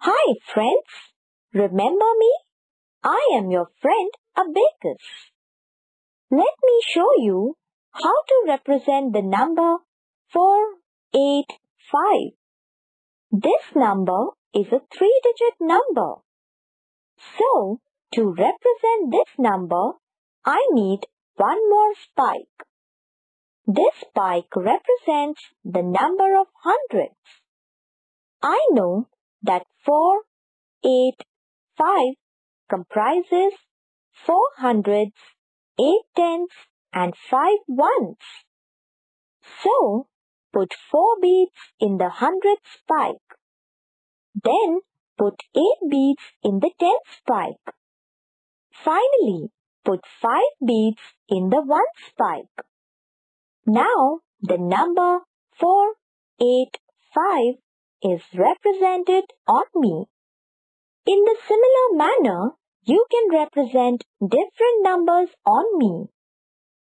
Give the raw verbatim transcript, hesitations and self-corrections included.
Hi friends, remember me? I am your friend Abacus. Let me show you how to represent the number four eight five. This number is a three-digit number. So, to represent this number, I need one more spike. This spike represents the number of hundreds. I know that four eight five comprises four hundreds, eight tens, and five ones. So, put four beads in the hundred spike. Then, put eight beads in the tenth spike. Finally, put five beads in the one spike. Now, the number four eight five is represented on me. In the similar manner, you can represent different numbers on me.